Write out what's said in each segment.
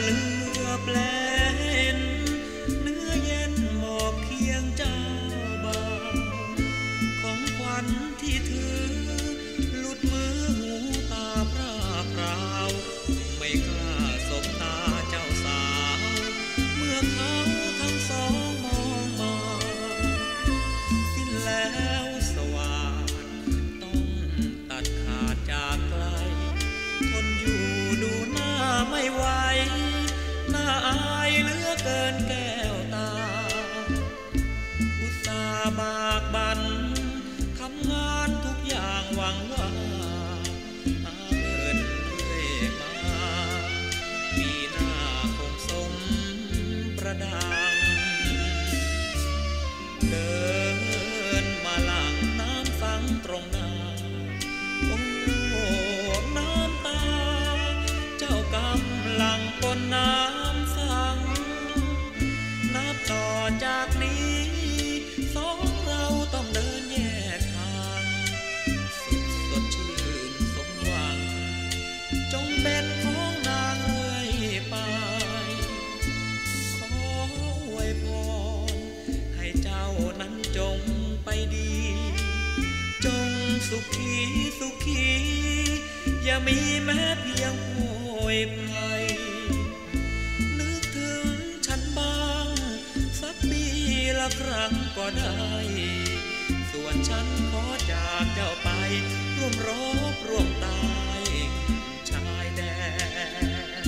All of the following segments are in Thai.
เหลือแปลนเนื้อเย็นหมอกเคียงเจ้าบ่าวของขวัญที่ถือหลุดมือหูตาพร่าพราวไม่กล้าสบตาเจ้าสาวเมื่อเขาทั้งสองมองมาสิ้นแล้วสว่างต้องตัดขาดจากไกลทนอยู่ดูหน้าไม่ไหวหน้าอายเหลือเกินแก้วตาอุตส่าห์บากบั่นทำงานทุกอย่างหวังว่าหาเงินเรื่อยมาปีหน้าคงสมประดังเดินมาหลังน้ำฟังตรงหน้าโอ้น้ำตาเจ้ากำลังปนน้ำฟังนับต่อจากนี้สองเราต้องเดินแยกทางสุดสดชื่นสมหวังจงเป็นของนางเรื่อยไปขออวยพรให้เจ้านั้นจงไปดีจงสุขีสุขีอย่ามีแม้เพียงโวยภัยนึกถึงฉันบ้างสักปีละครั้งก็ได้ส่วนฉันขอจากเจ้าไปร่วมรบร่วมตายชายแดน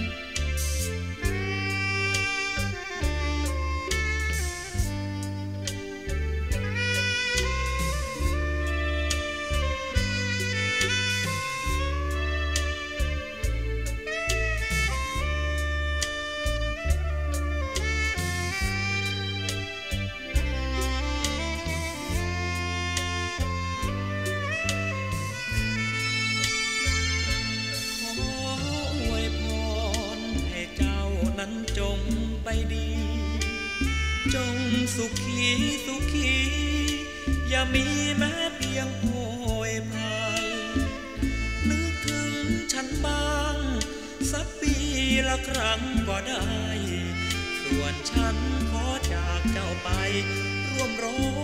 นั้นจงไปดีจงสุขีสุขีอย่ามีแม้เพียงโวยภัยนึกถึงฉันบ้างสักปีละครั้งก็ได้ส่วนฉันขอจากเจ้าไปร่วมรบ